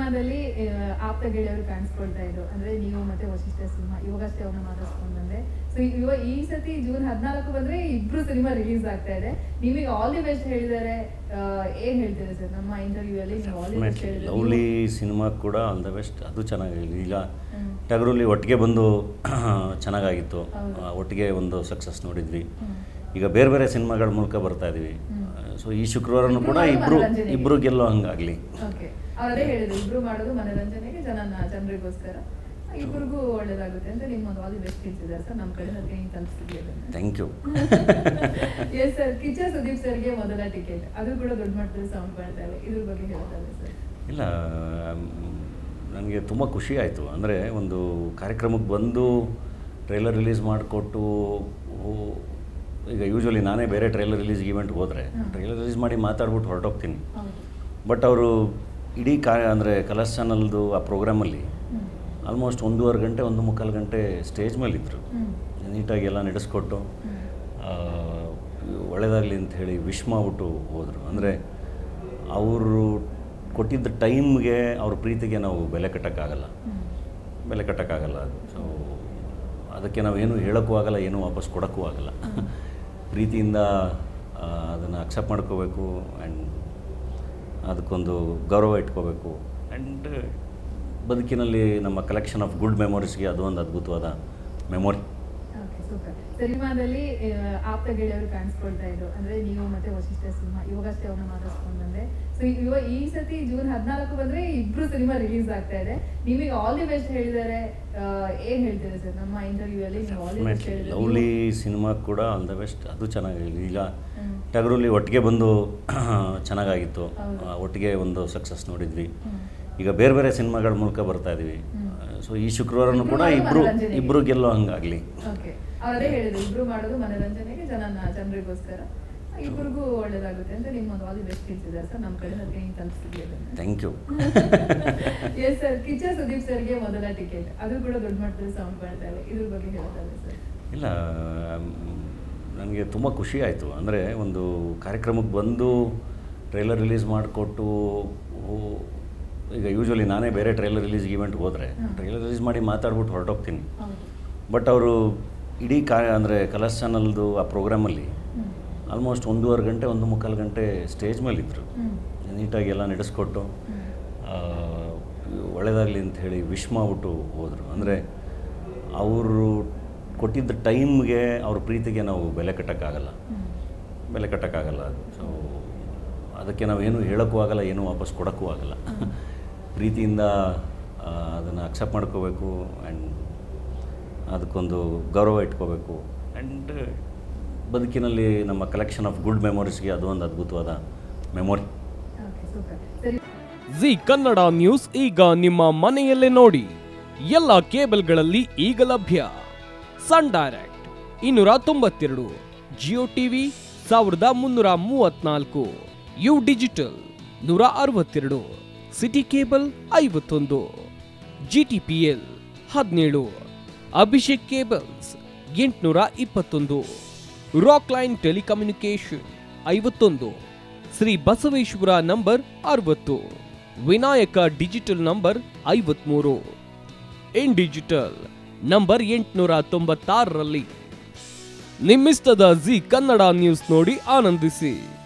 ಸಿನಿಮಾದಲ್ಲಿ ಆಪ್ತ ಗೆಳೆಯರು ಕಾಣಿಸ್ಕೊಳ್ತಾ ಇದ್ರು, ಅಂದ್ರೆ ನೀವು ಮತ್ತೆ ವಶಿಷ್ಠ ಸಿನಿಮಾ ಇವಾಗಷ್ಟೇ ಅವ್ರನ್ನ ಮಾತಾಡ್ಸ್ಕೊಂಡು ಬಂದೆ. ಸೊ ಈ ಸತಿ ಜೂನ್ 14 ಬಂದ್ರೆ ಇಬ್ರು ಸಿನಿಮಾ ರಿಲೀಸ್ ಆಗ್ತಾ ಇದೆ. ನಿಮಗೆ ಆಲ್ ದಿ ಬೆಸ್ಟ್ ಹೇಳಿದ್ದಾರೆ, ಏನ್ ಹೇಳ್ತೀರಾ ಸರ್? ನಮ್ಮ ಇಂಟರ್ವ್ಯೂ ಅಲ್ಲಿ ನೀವು ಆಲ್ ದಿ ಬೆಸ್ಟ್ ಹೇಳಿದ್ರೆ. ಲವ್ಲಿ ಸಿನಿಮಾ ಕೂಡ ಆಲ್ ದ ಬೆಸ್ಟ್, ಅದು ಚೆನ್ನಾಗಿದೆ. ಈಗ ಟಗರಲ್ಲಿ ಒಟ್ಟಿಗೆ ಬಂದು ಚೆನ್ನಾಗಾಗಿತ್ತು, ಒಟ್ಟಿಗೆ ಒಂದು ಸಕ್ಸಸ್ ನೋಡಿದ್ವಿ. ಈಗ ಬೇರೆ ಬೇರೆ ಸಿನಿಮಾಗಳ ಮೂಲಕ ಬರ್ತಾ ಇದೀವಿ. ಸೊ ಈ ಶುಕ್ರವಾರನೂ ಕೂಡ ಇಬ್ರು ಗೆಲ್ಲೋ ಹಂಗಾಗ್ಲಿ. ಅವರೇ ಹೇಳಿದ್ರು, ಇಬ್ರು ಮಾಡೋದು ಮನರಂಜನೆಗೆ, ಜನರಿಗೋಸ್ಕರ, ಇಬ್ಬರಿಗೂ ಒಳ್ಳೇದಾಗುತ್ತೆ ಅಂತ ನಿಮ್ಮೊಂದು ಆಲ್ ದಿ ಬೆಸ್ಟ್ ತಿಳಿಸಿದ್ದಾರೆ ಸರ್. ನಮ್ಮ ಕಡೆ ತಲುಪಿಸಿದ್ವಿ. Thank you. Yes sir, Kichcha Sudeep ಸರ್ಗೆ ಮೊದಲ ಟಿಕೆಟ್, ಅದು ಕೂಡ ದೊಡ್ಡ ಮಟ್ಟದಲ್ಲಿ ಸೌಂಡ್ ಮಾಡ್ತಾ ಇದೆ, ಇದ್ರ ಬಗ್ಗೆ ಹೇಳ್ತಾರೆ ಸರ್? ಇಲ್ಲ, ನನಗೆ ತುಂಬ ಖುಷಿ ಆಯಿತು. ಅಂದರೆ ಒಂದು ಕಾರ್ಯಕ್ರಮಕ್ಕೆ ಬಂದು ಟ್ರೈಲರ್ ರಿಲೀಸ್ ಮಾಡಿಕೊಟ್ಟು, ಈಗ ಯೂಶ್ವಲಿ ನಾನೇ ಬೇರೆ ಟ್ರೈಲರ್ ರಿಲೀಸ್ ಈವೆಂಟ್ಗೆ ಹೋದರೆ ಟ್ರೈಲರ್ ರಿಲೀಸ್ ಮಾಡಿ ಮಾತಾಡ್ಬಿಟ್ಟು ಹೊರಟೋಗ್ತೀನಿ. ಬಟ್ ಅವರು ಇಡೀ ಅಂದರೆ ಕಲರ್ಸ್ ಚಾನಲ್ದು ಆ ಪ್ರೋಗ್ರಾಮಲ್ಲಿ ಆಲ್ಮೋಸ್ಟ್ 1.5 ಗಂಟೆ 1.25 ಗಂಟೆ ಸ್ಟೇಜ್ ಮೇಲಿದ್ದರು. ನೀಟಾಗಿ ಎಲ್ಲ ನಡೆಸ್ಕೊಟ್ಟು ಒಳ್ಳೆಯದಾಗಲಿ ಅಂತ ಹೇಳಿ ವಿಶ್ ಮಾಡಿಬಿಟ್ಟು ಹೋದರು. ಅಂದರೆ ಅವರು ಕೊಟ್ಟಿದ್ದ ಟೈಮ್ಗೆ ಅವ್ರ ಪ್ರೀತಿಗೆ ನಾವು ಬೆಲೆ ಕಟ್ಟೋಕ್ಕಾಗಲ್ಲ. ಸೊ ಅದಕ್ಕೆ ನಾವೇನು ಹೇಳೋಕ್ಕೂ ಆಗಲ್ಲ, ಏನೂ ವಾಪಸ್ ಕೊಡೋಕ್ಕೂ ಆಗಲ್ಲ. ಪ್ರೀತಿಯಿಂದ ಅದನ್ನು ಅಕ್ಸೆಪ್ಟ್ ಮಾಡ್ಕೋಬೇಕು ಆ್ಯಂಡ್ ಅದಕ್ಕೊಂದು ಗೌರವ ಇಟ್ಕೋಬೇಕು. ಆ್ಯಂಡ್ ಬದುಕಿನಲ್ಲಿ ನಮ್ಮ ಕಲೆಕ್ಷನ್ ಆಫ್ ಗುಡ್ ಮೆಮೊರೀಸ್ಗೆ ಅದು ಒಂದು ಅದ್ಭುತವಾದ ಮೆಮೊರಿ. ಸಿನಿಮಾದಲ್ಲಿ ಆಪ್ತ ಗೆಳೆಯರು ಕಾಣಿಸ್ಕೊಳ್ತಾ ಇದ್ರು, ಅಂದ್ರೆ ನೀವು ಮತ್ತೆ ವಶಿಷ್ಠ ಸಿನಿಮಾ ಇವಾಗಷ್ಟೇ ಅವ್ರನ್ನ ಮಾತಾಡ್ಸ್ಕೊಂಡು ಬಂದೆ. ಸೊ ಈ ಸತಿ ಜೂನ್ 14 ಬಂದ್ರೆ ಇಬ್ರು ಸಿನಿಮಾ ರಿಲೀಸ್ ಆಗ್ತಾ ಇದೆ. ನಿಮಗೆ ಆಲ್ ದಿ ಬೆಸ್ಟ್ ಹೇಳಿದ್ದಾರೆ, ಏನ್ ಹೇಳ್ತೀರಾ ಸರ್? ನಮ್ಮ ಇಂಟರ್ವ್ಯೂ ಅಲ್ಲಿ ನೀವು ಆಲ್ ದಿ ಬೆಸ್ಟ್ ಹೇಳಿದ್ರೆ. ಲವ್ಲಿ ಸಿನಿಮಾ ಕೂಡ ಆಲ್ ದ ಬೆಸ್ಟ್, ಅದು ಚೆನ್ನಾಗಿದೆ. ಈಗ ಟಗರಲ್ಲಿ ಒಟ್ಟಿಗೆ ಬಂದು ಚೆನ್ನಾಗಾಗಿತ್ತು, ಒಟ್ಟಿಗೆ ಒಂದು ಸಕ್ಸಸ್ ನೋಡಿದ್ವಿ. ಈಗ ಬೇರೆ ಬೇರೆ ಸಿನಿಮಾಗಳ ಮೂಲಕ ಬರ್ತಾ ಇದೀವಿ. ಸೊ ಈ ಶುಕ್ರವಾರನೂ ಕೂಡ ಇಬ್ರು ಗೆಲ್ಲೋ ಹಂಗಾಗ್ಲಿ. ಅವರೇ ಹೇಳಿದ್ರು, ಇಬ್ರು ಮಾಡೋದು ಮನರಂಜನೆಗೆ, ಜನರಿಗೋಸ್ಕರ, ಇಬ್ಬರಿಗೂ ಒಳ್ಳೇದಾಗುತ್ತೆ ಅಂತ ನಿಮ್ಮೊಂದು ಆಲ್ ದಿ ಬೆಸ್ಟ್ ತಿಳಿಸಿದ್ದಾರೆ ಸರ್. ನಮ್ಮ ಕಡೆ ತಲುಪಿಸಿದ್ವಿ. Thank you. Yes sir, Kichcha Sudeep ಸರ್ಗೆ ಮೊದಲ ಟಿಕೆಟ್, ಅದು ಕೂಡ ದೊಡ್ಡ ಮಟ್ಟದಲ್ಲಿ ಸೌಂಡ್ ಮಾಡ್ತಾ ಇದೆ, ಇದ್ರ ಬಗ್ಗೆ ಹೇಳ್ತಾರೆ ಸರ್? ಇಲ್ಲ, ನನಗೆ ತುಂಬ ಖುಷಿ ಆಯಿತು. ಅಂದರೆ ಒಂದು ಕಾರ್ಯಕ್ರಮಕ್ಕೆ ಬಂದು ಟ್ರೈಲರ್ ರಿಲೀಸ್ ಮಾಡಿಕೊಟ್ಟು, ಈಗ ಯೂಶ್ವಲಿ ನಾನೇ ಬೇರೆ ಟ್ರೈಲರ್ ರಿಲೀಸ್ ಈವೆಂಟ್ಗೆ ಹೋದರೆ ಟ್ರೈಲರ್ ರಿಲೀಸ್ ಮಾಡಿ ಮಾತಾಡ್ಬಿಟ್ಟು ಹೊರಟೋಗ್ತೀನಿ. ಬಟ್ ಅವರು ಇಡೀ ಅಂದರೆ ಕಲರ್ಸ್ ಚಾನಲ್ದು ಆ ಪ್ರೋಗ್ರಾಮಲ್ಲಿ ಆಲ್ಮೋಸ್ಟ್ 1.5 ಗಂಟೆ 1.25 ಗಂಟೆ ಸ್ಟೇಜ್ ಮೇಲಿದ್ದರು. ನೀಟಾಗಿ ಎಲ್ಲ ನಡೆಸ್ಕೊಟ್ಟು ಒಳ್ಳೆಯದಾಗಲಿ ಅಂತ ಹೇಳಿ ವಿಶ್ ಮಾಡಿಬಿಟ್ಟು ಹೋದರು. ಅಂದರೆ ಅವರು ಕೊಟ್ಟಿದ್ದ ಟೈಮ್ಗೆ ಅವ್ರ ಪ್ರೀತಿಗೆ ನಾವು ಬೆಲೆ ಕಟ್ಟೋಕ್ಕಾಗಲ್ಲ. ಸೊ ಅದಕ್ಕೆ ನಾವೇನು ಹೇಳೋಕ್ಕೂ ಆಗಲ್ಲ, ಏನೂ ವಾಪಸ್ ಕೊಡೋಕ್ಕೂ ಆಗಲ್ಲ. ಪ್ರೀತಿಯಿಂದ ಅದನ್ನು ಅಕ್ಸೆಪ್ಟ್ ಮಾಡ್ಕೋಬೇಕು ಆ್ಯಂಡ್ ಅದಕ್ಕೊಂದು ಗೌರವ ಇಟ್ಕೋಬೇಕು. ಆ್ಯಂಡ್ ಬದುಕಿನಲ್ಲಿ ನಮ್ಮ ಕಲೆಕ್ಷನ್ ಆಫ್ ಗುಡ್ ಮೆಮೊರೀಸ್ಗೆ ಅದು ಒಂದು ಅದ್ಭುತವಾದ ಮೆಮೊರಿ. ಜಿ ಕನ್ನಡ ನ್ಯೂಸ್ ಈಗ ನಿಮ್ಮ ಮನೆಯಲ್ಲೇ ನೋಡಿ. ಎಲ್ಲ ಕೇಬಲ್ಗಳಲ್ಲಿ ಈಗ ಲಭ್ಯ. Sun Direct 292, Jio TV 1334, U digital 162, city cable 51, GTPL 17, Abhishek cables 821, Rockline telecommunication 51, Shri Basaveshwara number 60, Vinayaka digital number 53, in digital number 896ರಲ್ಲಿ. ನಿಮ್ಮಿಸ್ತದ ಜಿ ಕನ್ನಡ ನ್ಯೂಸ್ ನೋಡಿ ಆನಂದಿಸಿ.